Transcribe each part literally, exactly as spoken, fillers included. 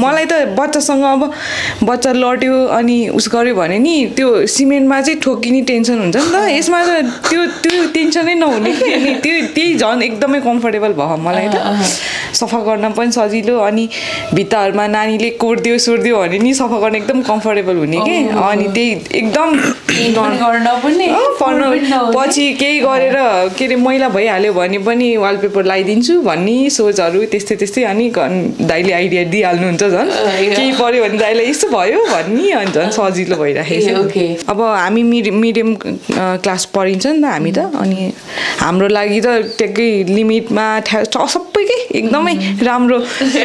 मलाई त बच्चासँग अब बच्चा लट्यो अनि उस गर्यो भने नि त्यो सिमेन्टमा चाहिँ ठोकिने टेन्सन हुन्छ नि त यसमा त त्यो त्यो टेन्सनै नहुने कि अनि त्यो त्यही झन् एकदमै कम्फर्टेबल भयो मलाई त सफा गर्न पनि सजिलो अनि भित्ताहरूमा नानीले कोर्दियो सोर्दियो भने नि सफा गर्न एकदम कम्फर्टेबल हुने कि अनि त्यही एकदम गर्न पनि पछि केही गरेर के अरे मैला भइहाल्यो भने पनि वालपेपर लगाइदिन्छु भन्ने सोचहरू त्यस्तै त्यस्तै अनि दाइले आइडिया दिइहाल्नुहुन्छ झन् केही पऱ्यो भने दाइलाई यस्तो भयो भन्ने अनि झन् सजिलो भइराखेको छ अब हामी मिडियम मिडियम क्लास पढिन्छ नि त हामी त अनि हाम्रो लागि त ट्याक्कै लिमिटमा सबै के एकदमै राम्रो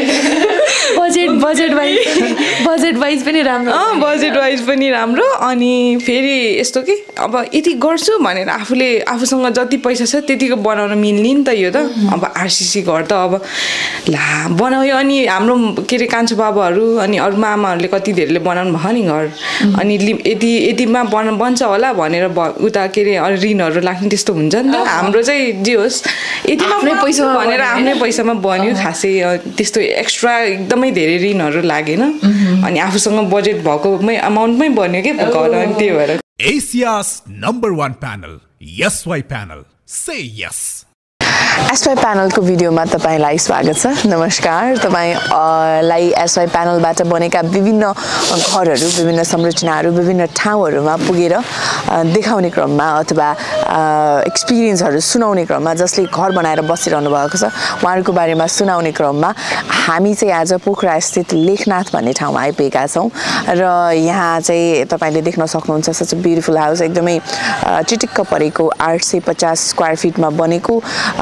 budget budget wise budget wise पनि राम्रो बजेट वाइज पनि राम्रो अनि फेरि यस्तो कि अब यति गर्छु भनेर आफूले आफूसँग जति पैसा छ त्यतिको बनाउन मिल्ने नि त यो त अब आरसिसी घर त अब ला बनायो अनि हाम्रो के अरे कान्छो बाबाहरू अनि अरू मामाहरूले कति धेरैले बनाउनु भयो नि घर अनि यति यतिमा बन बन्छ होला भनेर उता के अरे ऋणहरू लाग्ने त्यस्तो हुन्छ नि त हाम्रो चाहिँ जे होस् यतिमा पैसा भनेर आफ्नै पैसामा बन्यो खासै त्यस्तो एक्स्ट्रा एकदमै धेरै ऋणहरू लागेन अनि आफूसँग बजेट भएकोमै अमाउन्टमै बन्यो के घर अनि त्यही भएर Asia's number one panel, Yes Why Panel. Say yes. SY प्यानलको भिडियोमा तपाईलाई स्वागत छ नमस्कार तपाईलाई एसवाई प्यानलबाट बनेका विभिन्न घरहरू विभिन्न संरचनाहरू विभिन्न ठाउँहरूमा पुगेर देखाउने क्रममा अथवा एक्सपिरियन्सहरू सुनाउने क्रममा जसले घर बनाएर बसिरहनु भएको छ उहाँहरूको बारेमा सुनाउने क्रममा हामी चाहिँ आज पोखरा स्थित लेखनाथ भन्ने ठाउँमा आइपुगेका छौँ र यहाँ चाहिँ तपाईले देख्न सक्नुहुन्छ सच अ ब्युटिफुल हाउस एकदमै चिटिक्क परेको आठ सय पचास स्क्वायर फिटमा बनेको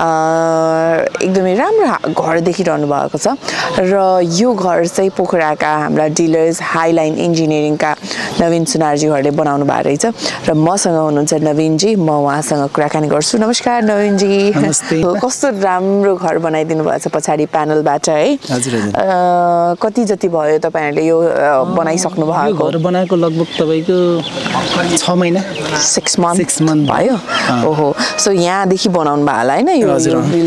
एकदमै राम्रो घर देखिरहनु भएको छ र यो घर चाहिँ पोखराका हाम्रा डिलर्स हाइलाइन इन्जिनियरिङका नवीन सुनारजीहरूले बनाउनु भएको रहेछ र मसँग हुनुहुन्छ नवीनजी म उहाँसँग कुराकानी गर्छु नमस्कार नवीनजी कस्तो राम्रो घर बनाइदिनु भएको छ पछाडि प्यानलबाट है हजुर कति जति भयो तपाईहरुले यो बनाइसक्नु भएको घर बनाएको लगभग तपाईको छ महिना सिक्स मन्थ सिक्स मन्थ भयो ओहो सो यहाँदेखि बनाउनु भयो होला हैन यो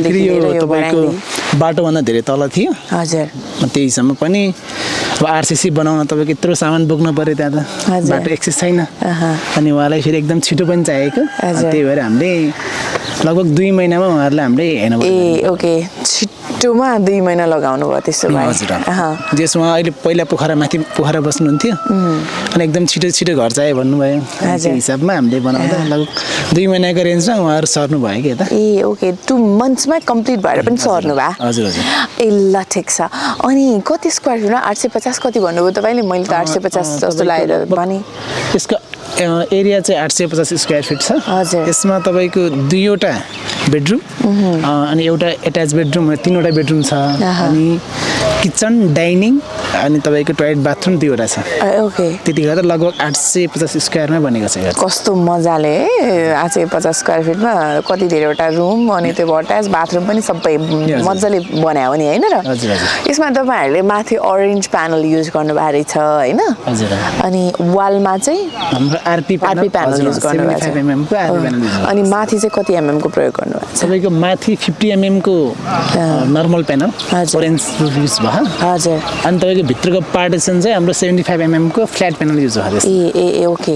बाटो भन्दा धेरै तल थियो हजुर त्यहीसम्म पनि अब आरसीसी बनाउन तपाईको यत्रो सामान बोक्नु पर्यो त्यहाँ त बाटो एक्सेस छैन अनि उहाँलाई फेरि एकदम छिटो पनि चाहिएको त्यही भएर हामीले लगभग दुई महिनामा उहाँहरुले हामीले हेर्नु ए ओके छिटोमा दुई महिना लगाउनु भयो त्यसो भए जसमा अहिले पहिला पोखरा माथि पोखरा बस्नुहुन्थ्यो अनि एकदम छिटो छिटो घर चाहियो भन्नुभयो त्यो हिसाबमा हामीले बनाउँदा लगभग दुई महिनाको रेन्जमा उहाँहरु सर्नु भयो के त ए ओके टु मन्थ्समा कम्प्लिट भएर पनि सर्नु भयो हजुर हजुर ए ल ठिक छ अनि कति स्क्वायर फिट आठ सय पचास कति भन्नुभयो तपाईले मैले त आठ सय पचास जस्तो लागेर भने यसको एरिया चाहिँ आठ सय पचास स्क्वायर फिट छ हजुर यसमा तपाईको दुईवटा बेडरुम अनि एउटा एट्याच बेडरुम तीनवटा बेडरुम छ अनि किचन डाइनिङ अनि तपाईको टोयलेट बाथरुम दुईवटा छ ओके त्यति गरेर लगभग आठ सय पचास स्क्वायरमा बनेको छ कस्तो मजाले आठ सय पचास स्क्वायर फिटमा कति धेरैवटा रुम अनि त्यो अट्याच बाथरुम पनि सबै मजाले बनायो नि हैन र हजुर हजुर यसमा तपाईहरुले माथि ऑरेन्ज प्यानल युज गर्नु भएको छ हैन हजुर अनि वालमा चाहिँ हाम्रो आरपी आरपी प्यानल युज गर्नु भएको छ एमएम को आरपी प्यानल अनि माथि चाहिँ कति एमएम को प्रयोग गर्नु भएको छ तपाईको माथि पचास एमएम को नर्मल प्यानल ऑरेन्ज युज भयो हजुर अनि तपाईको भित्रको पार्टिसन चाहिँ हाम्रो पचहत्तर एमएम को फ्ल्याट प्यानल युज भएको छ ए ए ओके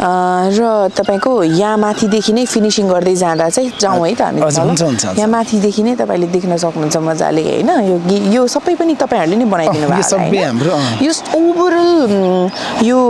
र तपाईको यहाँ माथिदेखि नै फिनिशिङ गर्दै जाँदा चाहिँ जाउँ है त हामी हुन्छ हुन्छ यहाँ माथिदेखि नै तपाईले देख्न सक्नुहुन्छ मजाले हैन यो यो सबै पनि तपाईहरुले नै बनाइदिनु भएको यो सबै हाम्रो यो ओभरअल यो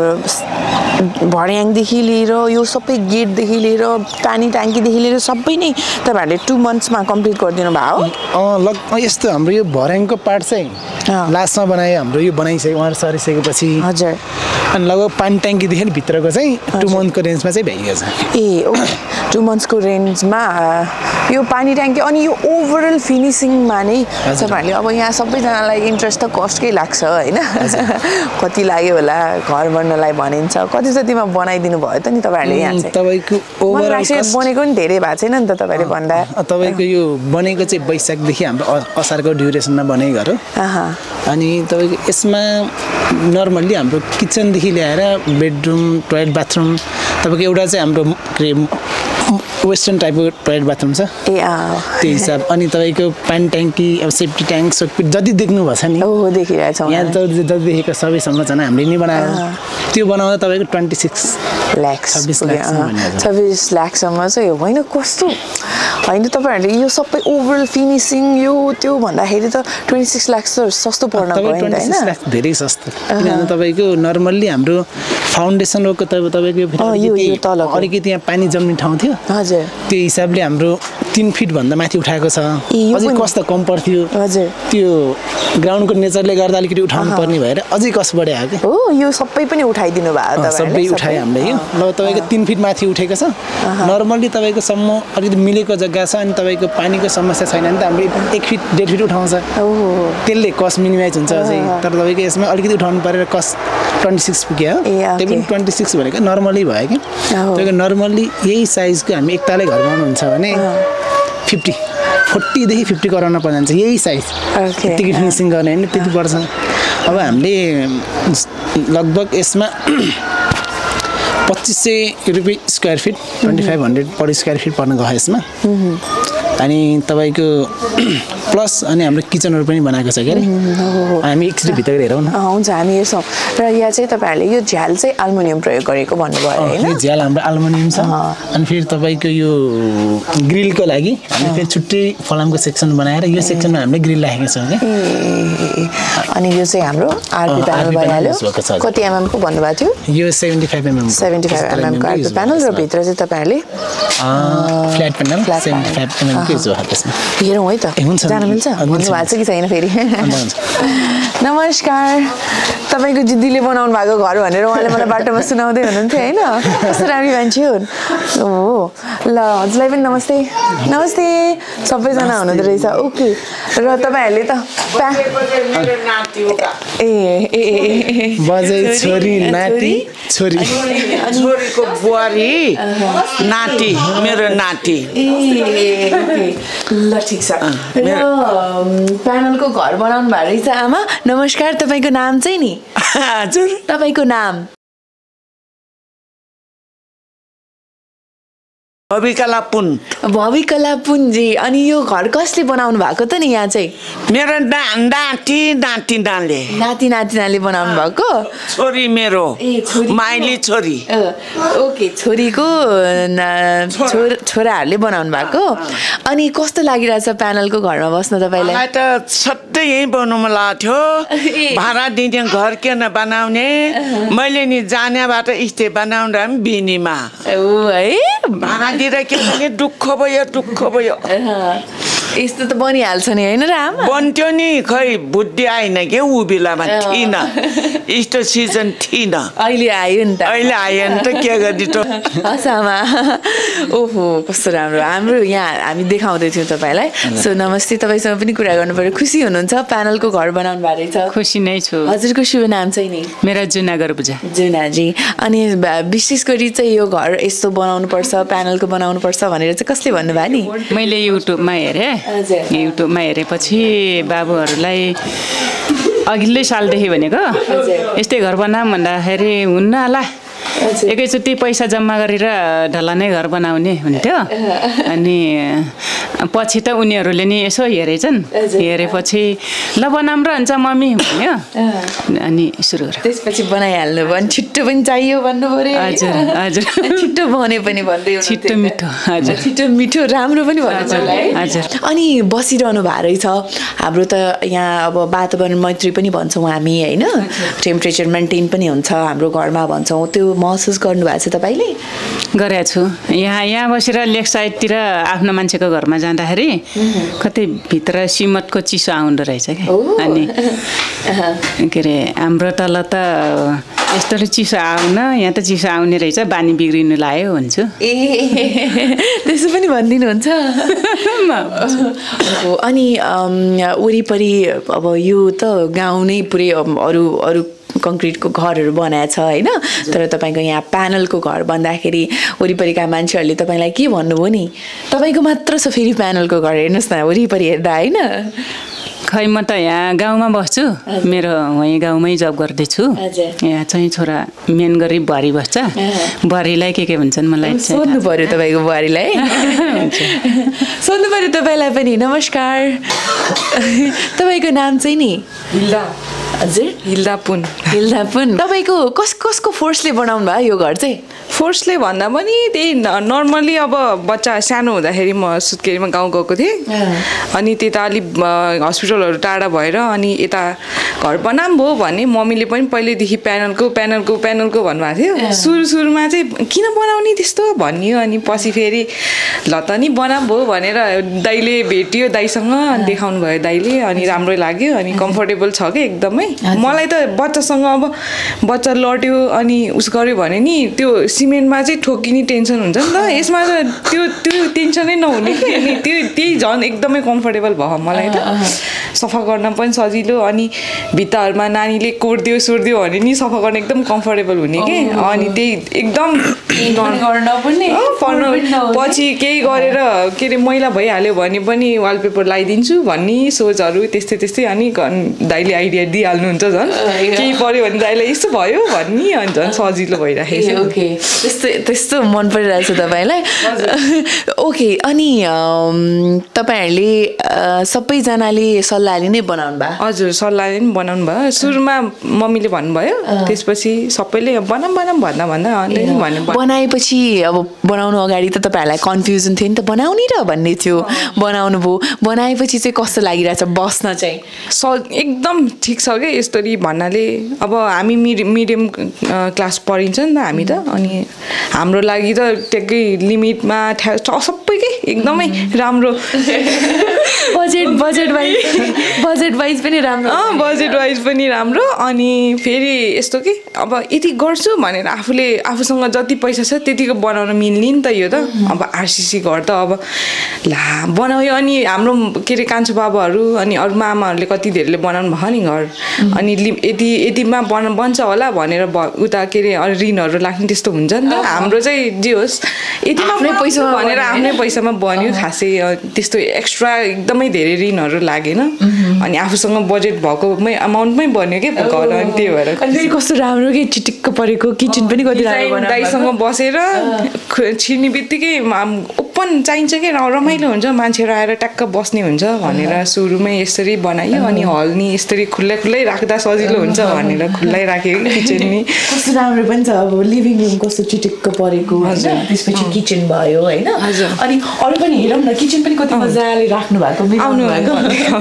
भर्याङदेखि लिएर यो सबै गेटदेखि लिएर पानी ट्याङ्कीदेखि लिएर सबै नै तपाईहरुले टु मन्थ्समा कम्प्लिट गरिदिनु भयो अ लग यस्तो हाम्रो यो भर्याङको पार्ट चाहिँ लास्टमा बनायो हाम्रो यो बनाइसके उहाँहरु सरिसकेपछि हजुर अनि लगभग पानी ट्याङ्कीदेखि भित्रको चाहिँ टु मन्थको रेन्जमा चाहिँ भइएको छ ए ओके टु मन्थ्सको रेन्जमा यो पानी ट्याङ्की अनि यो ओभरअल फिनिशिङमा नै तपाईहरुले अब यहाँ सबैजनालाई इन्ट्रेस्ट त कस्टकै लाग्छ हैन कति लाग्यो होला घर बन्नलाई भनिन्छ कति जतिमा बनाइदिनु भयो त नि तपाईहरुले यहाँ चाहिँ तपाईको ओभरअल कस्ट बनेको नि धेरै भएको छैन नि त तपाईले भन्दा तपाईको यो बनेको चाहिँ वैशाखदेखि हाम्रो असारको ड्युरेसनमा बनेको घर हो अनि तपाईको यसमा नर्मल्ली हाम्रो किचनदेखि ल्याएर बेडरुम टोयलेट बाथरुम तपाईको एउटा चाहिँ हाम्रो वेस्टर्न टाइपको टोयलेट बाथरुम छ ए अँ त्यो हिसाब अनि तपाईँको पानी ट्याङ्की अब सेफ्टी ट्याङ्क सोकपिट जति देख्नु भएको छ नि ओहो देखिरहेछौँ यहाँ जति जति देखेको सबै संरचना हामीले नै बनायो त्यो बनाउँदा तपाईँको ट्वेन्टी सिक्स लाक्स छब्बिस लाख छब्बिस लाखसम्म चाहिँ होइन कस्तो होइन तपाईँहरूले यो सबै ओभरअल फिनिसिङ यो त्यो भन्दाखेरि त ट्वेन्टी सिक्स लाख त सस्तो पर्न गयो नि त होइन धेरै सस्तो किनभने तपाईँको नर्मल्ली हाम्रो फाउन्डेसन वर्कको तपाईँको अलिकति यहाँ पानी जम्ने ठाउँ थियो हजुर त्यो हिसाबले हाम्रो तिन फिटभन्दा माथि उठाएको छ अझै कस्तो कम पर्थ्यो हजुर त्यो ग्राउन्डको नेचरले गर्दा अलिकति उठाउनु पर्ने भएर अझै कस बढ्यो कि हो यो सबै पनि उठाइदिनु भयो सबै उठायो हामीले यो ल तपाईँको तिन फिट माथि उठेको छ नर्मल्ली तपाईँको सम्म अलिकति मिलेको जग्गा छ अनि तपाईँको पानीको समस्या छैन भने त हाम्रो एक फिट डेढ फिट उठाउँछ त्यसले कस्ट मिनिमाइज हुन्छ अझै तर तपाईँको यसमा अलिकति उठाउनु परेर कस्ट ट्वेन्टी सिक्स पुग्यो त्यो पनि ट्वेन्टी सिक्स भनेको नर्मली भयो कि तपाईँको नर्मल्ली यही साइजको हामी एकतालै घर बनाउनुहुन्छ भने फिफ्टी फोर्टीदेखि फिफ्टी गराउन पर्ने हुन्छ यही साइज त्यति फिनिसिङ गर्ने होइन त्यति पर्छ अब हामीले लगभग यसमा पच्चिस सय रुपियाँ square feet twenty five hundred per square feet पर्न गयो यसमा अनि तपाईँको प्लस अनि हाम्रो किचनहरू पनि बनाएको छ के अरे हामी एकचोटि भित्र हेरौँ न हुन्छ हामी हेर्छौँ र यहाँ चाहिँ तपाईँहरूले यो झ्याल चाहिँ एल्युमिनियम प्रयोग गरेको भन्नुभयो होइन यो झ्याल हाम्रो एल्युमिनियम छ अनि फेरि तपाईँको यो ग्रिलको लागि हामीले फेरि छुट्टै फलामको सेक्सन बनाएर यो सेक्सनमा हामीले ग्रिल राखेको छौँ कि अनि यो चाहिँ हाम्रो आरपी प्यानल भइहाल्यो कति एमएमको भन्नुभएको थियो यो seventy five MM seventy five एमएमको आरपी प्यानल र भित्र चाहिँ तपाईँहरूले फ्ल्याट प्यानल सेभेन्टी फाइभ एमएमको हेरौँ है त जानु मिल्छ भन्नुभएको छ कि छैन फेरि नमस्कार तपाईँको दिदीले बनाउनु भएको घर भनेर उहाँले मलाई बाटोमा सुनाउँदै हुनुहुन्थ्यो होइन कस्तो राम्रो मान्छे हो हो ल हजुरलाई पनि नमस्ते नमस्ते सबैजना हुनुहुँदो रहेछ ओके र तपाईँहरूले त ए ए बजै छोरी नाति छोरी छोरीको बुहारी नाति मेरो नाति ल ठिक छ र प्यानलको घर बनाउनु भएको रहेछ आमा नमस्कार तपाईँको नाम चाहिँ नि हजुर तपाईँको नाम भविकला पुन भविकला पुनजी अनि यो घर कसले बनाउनु भएको त नि यहाँ चाहिँ मेरो नाति नातिनाले नाति नातिनाले बनाउनु भएको छोरी मेरो माइली छोरी ओके छोरीको छोराहरूले बनाउनु भएको अनि कस्तो लागिरहेछ प्यानलको घरमा बस्न तपाईँलाई मलाई त सधैँ यहीँ बनाउनु मन लाग्थ्यो भाडा दिने घर किन बनाउने मैले नि जानेबाट स्टे बनाउँदा पनि बिनीमा है भाडा दिएर के भने दुःख भयो दुःख भयो यस्तो त बनिहाल्छ नि होइन र आमा बन्थ्यो नि खै बुद्धि आएन के ऊ बेलामा थिएन यस्तो सिजन थिएन अहिले आयो नि त अहिले आयो नि त के गर्ने त हस् आमा ओहो कस्तो राम्रो हाम्रो यहाँ हामी देखाउँदै थियौँ तपाईँलाई सो नमस्ते तपाईँसँग पनि कुरा गर्नु पर्यो खुसी हुनुहुन्छ प्यानलको घर बनाउनु भएको रहेछ खुसी नै छु हजुरको शुभ नाम चाहिँ नि मेरा जुनागर पूजा जुनाजी अनि विशेष गरी चाहिँ यो घर यस्तो बनाउनु पर्छ प्यानलको बनाउनु पर्छ भनेर चाहिँ कसले भन्नुभयो नि मैले युट्युबमा हेरेँ युट्युबमा हेरेपछि बाबुहरूलाई अघिल्लै सालदेखि भनेको यस्तै घर बनाऊँ भन्दाखेरि हुन्न होला एकैचोटि पैसा जम्मा गरेर ढलानै घर बनाउने हुन्थ्यो अनि पछि त उनीहरूले नि यसो हेरेछन् हेरेपछि ल बनाऊँ र हुन्छ मम्मी भन्यो अनि सुरु गरेँ त्यसपछि बनाइहाल्नु भयो अनि छिट्टो पनि चाहियो भन्नु पर्यो हजुर हजुर छिट्टो बने पनि भन्दै छिट्टो मिठो हजुर छिट्टो मिठो राम्रो पनि भन्नु हजुर अनि बसिरहनु भएको रहेछ हाम्रो त यहाँ अब वातावरण मैत्री पनि भन्छौँ हामी होइन टेम्परेचर मेन्टेन पनि हुन्छ हाम्रो घरमा भन्छौँ त्यो महसुस गर्नुभएको छ तपाईँले गरेको छु यहाँ यहाँ बसेर लेक साइडतिर आफ्नो मान्छेको घरमा जाँदाखेरि कतै भित्र सिमटको चिसो आउँदो रहेछ क्या अनि के अरे हाम्रो तल त यस्तो चिसो आउन यहाँ त चिसो आउने रहेछ बानी बिग्रिनु लाग्यो भन्छु ए त्यसो पनि भनिदिनुहुन्छ अनि वरिपरि अब यो त गाउँ नै पुरै अरू अरू कङ्क्रिटको घरहरू बनाएको छ होइन तर तपाईँको यहाँ प्यानलको घर भन्दाखेरि वरिपरिका मान्छेहरूले तपाईँलाई के भन्नुभयो नि तपाईँको मात्र छ फेरि प्यानलको घर हेर्नुहोस् न वरिपरि हेर्दा होइन खै म त यहाँ गाउँमा बस्छु मेरो वहीँ गाउँमै जब गर्दैछु यहाँ चाहिँ छोरा मेन गरी बुहारी बस्छ बुहारीलाई के के भन्छन् मलाई सोध्नु पर्यो तपाईँको बुहारीलाई सोध्नु पर्यो तपाईँलाई पनि नमस्कार तपाईँको नाम चाहिँ नि हिल्दा हजुर हिल्दा पुन हिल्दा पुन तपाईँको कस कसको फोर्सले बनाउनु भयो यो घर चाहिँ फोर्सले भन्दा पनि त्यही नर्मली अब बच्चा सानो हुँदाखेरि म सुत्केरीमा गाउँ गएको थिएँ अनि त्यता अलिक हस्पिटलहरू टाढा भएर अनि यता घर बनाऊँ भयो भने मम्मीले पनि पहिल्यैदेखि प्यानलको प्यानलको प्यानलको भन्नुभएको थियो सुरु सुरुमा चाहिँ किन बनाउने त्यस्तो भन्यो अनि पछि फेरि ल त नि बनाऊँ भयो भनेर दाइले भेट्यो दाइसँग देखाउनु भयो दाइले अनि राम्रै लाग्यो अनि कम्फर्टेबल छ कि एकदमै मलाई त बच्चासँग अब बच्चा लट्यो अनि उस गर्यो भने नि त्यो सिमेन्टमा चाहिँ ठोकिने टेन्सन हुन्छ नि त यसमा त त्यो त्यो टेन्सनै नहुने कि अनि त्यो त्यही झन् एकदमै कम्फर्टेबल भयो मलाई त सफा गर्न पनि सजिलो अनि भित्ताहरूमा नानीले कोर्दियो सोर्दियो भने नि सफा गर्न एकदम कम्फर्टेबल हुने कि अनि त्यही एकदम गर्न पनि पछि केही गरेर के अरे मैला भइहाल्यो भने पनि वालपेपर लगाइदिन्छु भन्ने सोचहरू त्यस्तै त्यस्तै अनि दाइले आइडिया दिइहाल्नुहुन्छ झन् केही पऱ्यो भने दाइलाई यस्तो भयो भन्ने अनि झन् सजिलो भइराखेको ओके त्यस्तो त्यस्तो मन परिरहेछ तपाईँलाई ओके अनि तपाईँहरूले सबैजनाले सल्लाहले नै बनाउनु भयो हजुर सल्लाहले नै बनाउनु भयो सुरुमा मम्मीले भन्नुभयो त्यसपछि सबैले बनाऊँ बनाऊँ भन्दा भन्दा अनि भन्नु बनाएपछि अब बनाउनु अगाडि त तपाईँहरूलाई कन्फ्युजन थियो नि त बनाउने र भन्ने थियो बनाउनु भयो बनाएपछि चाहिँ कस्तो लागिरहेछ बस्न चाहिँ स एकदम ठिक छ क्या यसरी भन्नाले अब हामी मिडियम मिडियम क्लास पढिन्छ नि त हामी त अनि हाम्रो लागि त ट्याक्कै लिमिटमा सबै के एकदमै राम्रो budget budget wise budget wise पनि राम्रो बजेट वाइज पनि राम्रो अनि फेरि यस्तो कि अब यति गर्छु भनेर आफूले आफूसँग जति पैसा छ त्यतिको बनाउन मिल्ने नि त यो त अब आरसिसी घर त अब ला बनायो अनि हाम्रो के अरे कान्छो बाबाहरू अनि अरू मामाहरूले कति धेरैले बनाउनु भयो नि घर अनि यति यतिमा बन बन्छ होला भनेर उता के अरे ऋणहरू लाग्ने त्यस्तो हुन्छ नि त हाम्रो चाहिँ जे होस् यतिमा आफ्नै पैसा भनेर आफ्नै पैसामा बन्यो खासै त्यस्तो एक्स्ट्रा एकदमै धेरै ऋणहरू लागेन अनि आफूसँग बजेट भएकोमै अमाउन्टमै बन्यो कि घर अनि त्यही भएर अनि कस्तो राम्रो कि चिटिक्क परेको किचन पनि कति राम्रो दाइसँग बसेर छिर्ने बित्तिकै ओपन चाहिन्छ कि रमाइलो हुन्छ मान्छेहरू आएर ट्याक्क बस्ने हुन्छ भनेर सुरुमै यसरी बनायो अनि हल नि यसरी खुल्लै खुल्लै राख्दा सजिलो हुन्छ भनेर खुल्लै राखेको किचन नि कस्तो राम्रो पनि छ अब लिभिङ रुम कस्तो चिटिक्क परेको त्यसपछि किचन भयो होइन अनि अरू पनि हेरौँ न किचन पनि कति मजाले राख्नु भएको आउनु भएको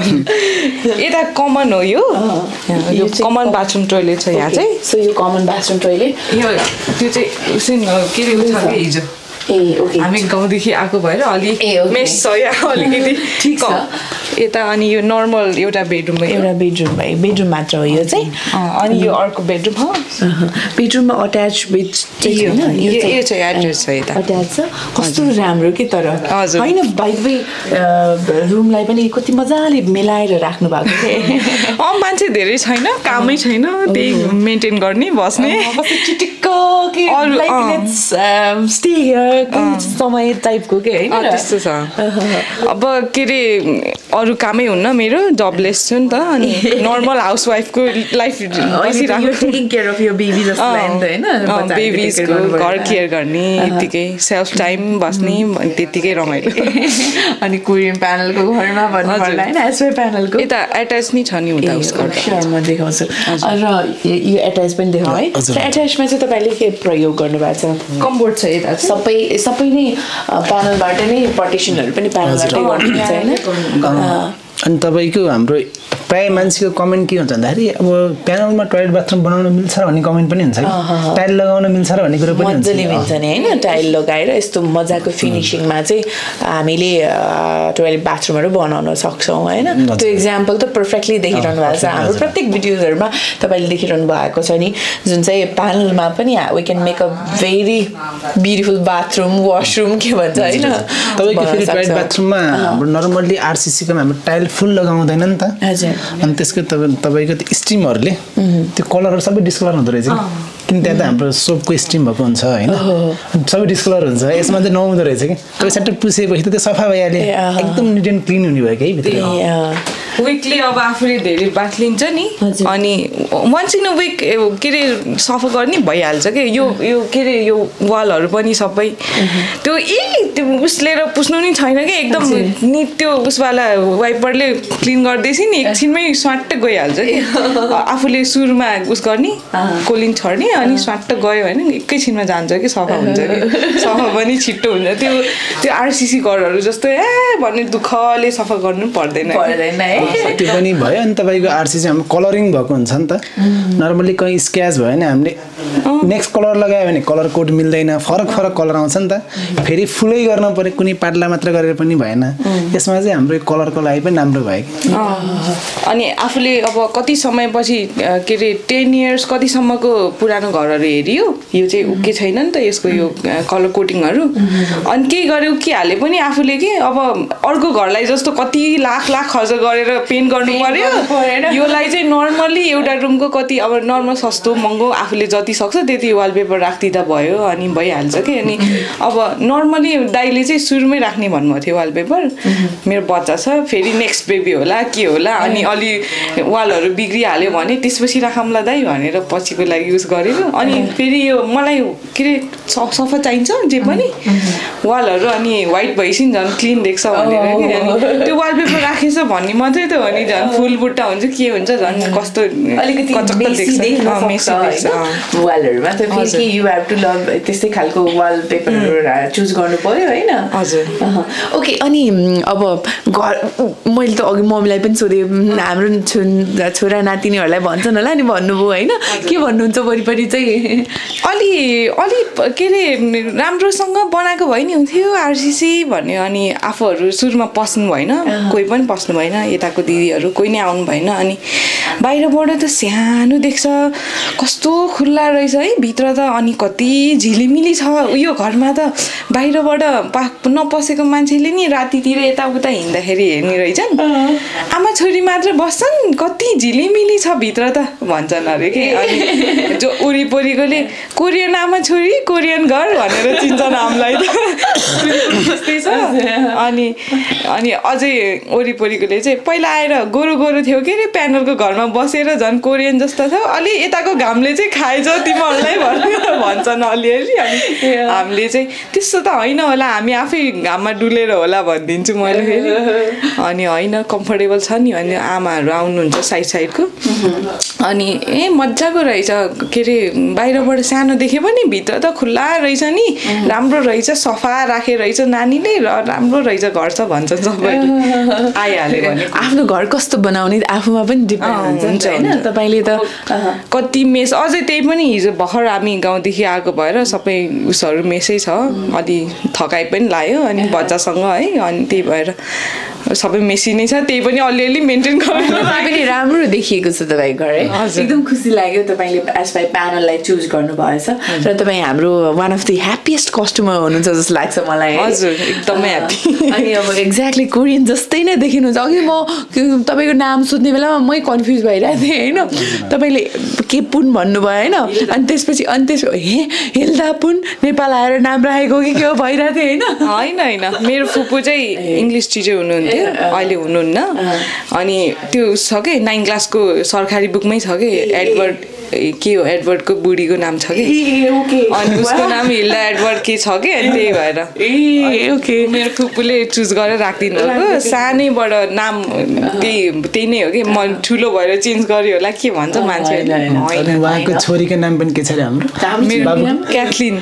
यता कमन हो यो यो कमन बाथरुम टोइलेट छ यहाँ चाहिँ सो यो कमन बाथरुम टोइलेट यो त्यो चाहिँ के अरे छ कि हिजो ए ओके हामी गाउँदेखि आएको भएर अलिक मेस छ यहाँ अलिकति ठिक छ यता अनि यो नर्मल एउटा बेडरुम एउटा बेडरुम भयो बेडरुम मात्र हो यो चाहिँ अनि यो अर्को बेडरुम हो बेडरुममा अट्याच बेड चाहिँ यो चाहिँ एड्रेस छ यता अट्याच छ कस्तो राम्रो के तर होइन बाइ द वे रुमलाई पनि कति मजाले मिलाएर राख्नु भएको अँ मान्छे धेरै छैन कामै छैन त्यही मेन्टेन गर्ने बस्ने चिटिक्क के स्टे हियर समय टाइपको के होइन त्यस्तो छ अब के अरे अरू कामै हुन्न मेरो जबलेस छु नि त अनि नर्मल हाउसवाइफको लाइफ बेबिजको घर केयर गर्ने यत्तिकै सेल्फ टाइम बस्ने त्यत्तिकै रमाइलो अनि कोरियन प्यानलको घरमा भन्नुपर्दा होइन एसवाई प्यानलको यता एट्याच नै छ नि उता उसको म देखाउँछु र यो एट्याच पनि देखाउँ है एट्याचमा चाहिँ तपाईँले के प्रयोग गर्नुभएको छ कम्बोर्ड छ यता सबै सबै नै प्यानलबाट नै पार्टिसनहरू पनि प्यानलबाटै गर्नुहुन्छ होइन अनि तपाईँको हाम्रो प्रायः मान्छेको कमेन्ट के हुन्छ भन्दाखेरि अब प्यानलमा टोयलेट बाथरुम बनाउन मिल्छ र भन्ने कमेन्ट पनि हुन्छ कि टाइल लगाउन मिल्छ र भन्ने कुरो पनि हुन्छ मजाले मिल्छ नि होइन टाइल लगाएर यस्तो मजाको फिनिसिङमा चाहिँ हामीले टोयलेट बाथरुमहरू बनाउन सक्छौँ होइन त्यो इक्जाम्पल त पर्फेक्टली देखिरहनु भएको छ हाम्रो प्रत्येक भिडियोजहरूमा तपाईँले देखिरहनु भएको छ नि जुन चाहिँ प्यानलमा पनि we can make a very beautiful bathroom washroom के भन्छ होइन तपाईँको फेरि टोयलेट बाथरुममा हाम्रो नर्मल्ली आरसिसीको हाम्रो टाइल फुल लगाउँदैन नि त हजुर अनि त्यसको तपाईँको त्यो स्टिमहरूले त्यो कलरहरू सबै डिस्कलर हुँदो रहेछ किन त्यहाँ त हाम्रो सोपको स्टिम भएको हुन्छ होइन सबै डिस्कलर हुन्छ यसमा चाहिँ नहुँदो रहेछ कि तपाईँ स्याट्टै पुसेपछि त त्यो सफा भइहाल्यो एकदम निट एन्ड क्लिन हुने भयो कि भित्र विकली अब आफूले धेरै बाथ लिन्छ नि अनि वन्स इन अ विक के अरे सफा गर्ने भइहाल्छ कि यो यो के अरे यो वालहरू पनि सबै त्यो ए त्यो उसले र पुस्नु नि छैन कि एकदम नि त्यो उसवाला वाइपरले क्लिन गर्दैछ नि एकछिनमै स्वाट्ट गइहाल्छ कि आफूले सुरुमा उस गर्ने कोलिन छर्ने अनि स्वाट्ट गयो भने एकैछिनमा जान्छ कि सफा हुन्छ कि सफा पनि छिट्टो हुन्छ त्यो त्यो आरसिसी घरहरू जस्तो ए भन्ने दुःखले सफा गर्नु पर्दैन पर्दैन है त्यो पनि भयो अनि तपाईँको आरसिसी हाम्रो कलरिङ भएको हुन्छ नि त नर्मली कहीँ स्क्याच भयो भने हामीले नेक्स्ट कलर लगायो भने कलर कोड मिल्दैन फरक फरक कलर आउँछ नि त फेरि फुलै गर्न पर्यो कुनै पातला मात्र गरेर पनि भएन यसमा चाहिँ हाम्रो कलरको लागि पनि राम्रो भयो कि अनि आफूले अब कति समयपछि के अरे टेन इयर्स कतिसम्मको पुरानो घरहरू हेरियो यो चाहिँ उके छैन नि त यसको यो कलर कोटिङहरू अनि केही गरे उकिहाले पनि आफूले के अब अर्को घरलाई जस्तो कति लाख लाख खर्च गरेर पेन्ट गर्नु पर्यो योलाई चाहिँ नर्मली एउटा रुमको कति अब नर्मल सस्तो महँगो आफूले जति सक्छ त्यति वालपेपर राखिदिँदा भयो अनि भइहाल्छ कि अनि अब नर्मली दाइले चाहिँ सुरुमै राख्ने भन्नुभएको थियो वालपेपर मेरो बच्चा छ फेरि नेक्स्ट बेबी होला के होला अनि अलि वालहरू बिग्रिहाल्यो भने त्यसपछि राखौँला दाइ भनेर पछिको लागि युज गरेको अनि फेरि यो मलाई के अरे सफा चाहिन्छ जे पनि वालहरू अनि व्हाइट भइसि झन् क्लिन देख्छ भनेर कि अनि त्यो वालपेपर राखेछ भन्ने मात्रै त हो नि झन् फुल बुट्टा हुन्छ के हुन्छ झन् कस्तो अलिकति वालहरूमा त फेरि यु हेभ टु लभ त्यस्तै खालको वालपेपरहरू चुज गर्नु पर्यो होइन हजुर ओके अनि अब घर मैले त अघि मम्मीलाई पनि सोधेँ हाम्रो छोरा नातिनीहरूलाई भन्छन् होला नि भन्नुभयो होइन के भन्नुहुन्छ वरिपरि चाहिँ अलि अलि के अरे राम्रोसँग बनाएको भए नि हुन्थ्यो आरसिसी भन्यो अनि आफूहरू सुरुमा पस्नु भएन कोही पनि पस्नु भएन यताको दिदीहरू कोही नै आउनु भएन अनि बाहिरबाट त सानो देख्छ कस्तो खुल्ला रहेछ है भित्र त अनि कति झिलिमिली छ यो घरमा त बाहिरबाट पा नपसेको मान्छेले नि रातितिर यताउता हिँड्दाखेरि हेर्ने रहेछन् आमा छोरी मात्र बस्छन् कति झिलिमिली छ भित्र त भन्छन् अरे कि अनि जो वरिपरिकोले कोरियन आमा छोरी कोरियन घर भनेर चिन्छन् हामीलाई त त्यस्तै छ अनि अनि अझै वरिपरिकोले चाहिँ पहिला आएर गोरु गोरु थियो के अरे प्यानलको घरमा बसेर झन् कोरियन जस्तो थियो अलि यताको घामले चाहिँ खाएछ तिमीहरूलाई भनेर भन्छन् अलिअलि अनि हामीले चाहिँ त्यस्तो त होइन होला हामी आफै घाममा डुलेर होला भनिदिन्छु मैले फेरि अनि होइन कम्फर्टेबल छ नि अनि आमाहरू आउनुहुन्छ साइड साइडको अनि ए मजाको रहेछ के अरे बाहिरबाट सानो देखे पनि भित्र त खुल्ला रहेछ नि राम्रो रहेछ सफा राखे रहेछ नानीले र राम्रो रहेछ घर छ भन्छन् सबैले आइहाल्यो भने आफ्नो घर कस्तो बनाउने आफूमा पनि डिपेन्ड हुन्छ होइन तपाईँले त कति मेस अझै त्यही पनि हिजो भर्खर हामी गाउँदेखि आएको भएर सबै उसहरू मेसै छ अलि थकाइ पनि लाग्यो अनि बच्चासँग है अनि त्यही भएर सबै मेसी नै छ त्यही पनि अलिअलि मेन्टेन गर्नु पनि राम्रो देखिएको छ तपाईँको घर है एकदम खुसी लाग्यो तपाईँले एसवाई प्यानललाई चुज गर्नु भएछ र तपाईँ हाम्रो one of the happiest customer हुनुहुन्छ जस्तो लाग्छ मलाई हजुर एकदमै ह्याप्पी अनि अब एक्ज्याक्टली कोरियन जस्तै नै देखिनुहुन्छ अघि म तपाईँको नाम सोध्ने बेलामा मै कन्फ्युज भइरहेको थिएँ होइन तपाईँले के पुन भन्नुभयो होइन अनि त्यसपछि अनि त्यस हे हेल्दा पुन नेपाल आएर नाम राखेको कि के हो भइरहेको थियो होइन होइन होइन मेरो फुपू चाहिँ इङ्ग्लिस टिचर हुनुहुन्थ्यो अहिले हुनुहुन्न अनि त्यो छ कि नाइन क्लासको सरकारी बुकमै छ कि एडवर्ड के हो एडवर्डको बुढीको नाम छ कि अनि उसको नाम हिल्डा एडवर्ड के छ कि अनि त्यही भएर ए ओके मेरो फुपूले चुज गरेर राखिदिनु भएको सानैबाट नाम त्यही त्यही नै हो कि म ठुलो भएर चेन्ज गर्यो होला के भन्छ मान्छे उहाँको छोरीको नाम पनि के छ अरे हाम्रो क्याथलिन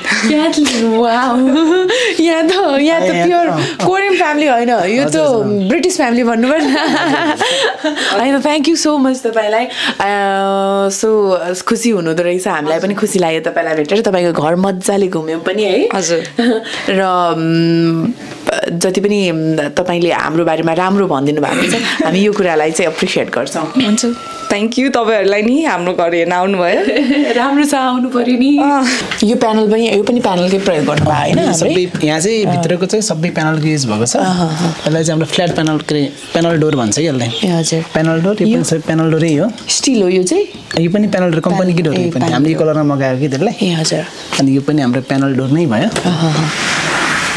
यहाँ त यहाँ त प्योर कोरियन फ्यामिली होइन यो त ब्रिटिस फ्यामिली भन्नु पर्छ होइन थ्याङ्क यू सो मच तपाईँलाई सो खुसी हुनुहुँदो रहेछ हामीलाई पनि खुसी लाग्यो तपाईँलाई भेटेर तपाईँको घर मजाले घुम्यौँ पनि है हजुर र जति पनि तपाईँले हाम्रो बारेमा राम्रो भनिदिनु भएको छ हामी यो कुरालाई चाहिँ एप्रिसिएट गर्छौँ हुन्छ थ्याङ्क यू तपाईँहरूलाई नि हाम्रो घर हेर्न आउनुभयो राम्रो छ आउनु पऱ्यो नि यो प्यानल पनि यो पनि प्यानलकै प्रयोग गर्नुभयो होइन सबै यहाँ चाहिँ भित्रको चाहिँ सबै प्यानलको युज भएको छ यसलाई चाहिँ हाम्रो फ्ल्याट प्यानल प्यानल डोर भन्छ कि यसलाई ए हजुर प्यानल डोर यो पनि सबै प्यानल डोरै हो स्टिल हो यो चाहिँ यो पनि प्यानल डोर कम्पनीकै डोर हो पनि हामीले यो कलरमा मगाएको कि त्यसलाई ए हजुर अनि यो पनि हाम्रो प्यानल डोर नै भयो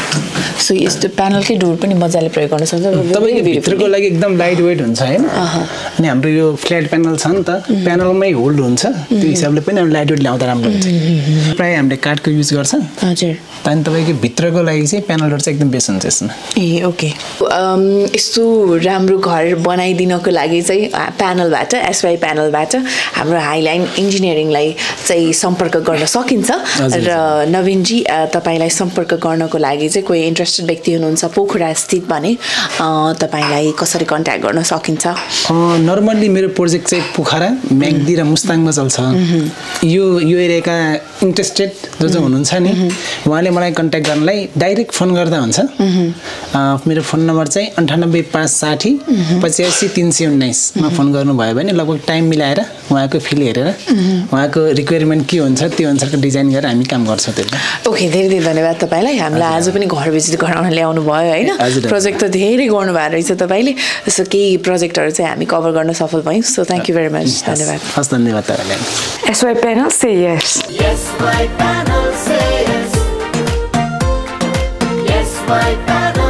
सो यस्तो प्यानलकै डोर पनि मजाले प्रयोग गर्न सक्छ तपाईँको भित्रको लागि एकदम लाइट वेट हुन्छ होइन अनि हाम्रो यो फ्ल्याट प्यानल छ नि त प्यानलमै होल्ड हुन्छ त्यो हिसाबले पनि लाइट वेट ल्याउँदा राम्रो हुन्छ प्रायः हामीले काठको युज गर्छ हजुर अनि तपाईँको भित्रको लागि चाहिँ प्यानल डोर चाहिँ एकदम बेस्ट हुन्छ यसमा ए ओके यस्तो राम्रो घर बनाइदिनको लागि चाहिँ प्यानलबाट एसवाई प्यानलबाट हाम्रो हाइलाइन इन्जिनियरिङलाई चाहिँ सम्पर्क गर्न सकिन्छ र नवीनजी तपाईँलाई सम्पर्क गर्नको लागि चाहिँ कोही इन्ट्रेस्टेड व्यक्ति हुनुहुन्छ पोखरा स्थित भने तपाईँलाई कसरी कन्ट्याक्ट गर्न सकिन्छ नर्मल्ली मेरो प्रोजेक्ट चाहिँ पोखरा म्याग्दी र मुस्ताङमा चल्छ यो यो एरियाका इन्ट्रेस्टेड जो जो हुनुहुन्छ नि उहाँले मलाई कन्ट्याक्ट गर्नलाई डाइरेक्ट फोन गर्दा हुन्छ मेरो फोन नम्बर चाहिँ अन्ठानब्बे पाँच साठी पचासी तिन सय उन्नाइसमा फोन गर्नुभयो भने लगभग टाइम मिलाएर उहाँको फिल हेरेर उहाँको रिक्वायरमेन्ट के हुन्छ त्यो अनुसारको डिजाइन गरेर हामी काम गर्छौँ त्यसमा ओके धेरै धेरै धन्यवाद तपाईँलाई हामीलाई आज पनि घर भिजिट गराउन ल्याउनु भयो होइन प्रोजेक्ट त धेरै गर्नुभएको रहेछ तपाईँले जस्तो केही प्रोजेक्टहरू चाहिँ हामी कभर गर्न सफल भयौँ so thank you very much धन्यवाद हस् धन्यवाद तपाईँलाई एसवाई प्यानल से yes Yes, my panel says. Yes, my panel